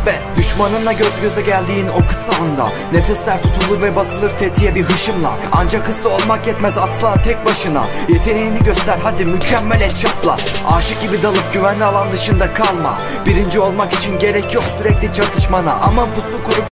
be. Düşmanınla göz göze geldiğin o kısa anda nefesler tutulur ve basılır tetiğe bir hışımla. Ancak hızlı olmak yetmez asla tek başına. Yeteneğini göster hadi mükemmel et çapla. Aşık gibi dalıp güvenli alan dışında kalma. Birinci olmak için gerek yok sürekli çatışmana. Ama pusu kurup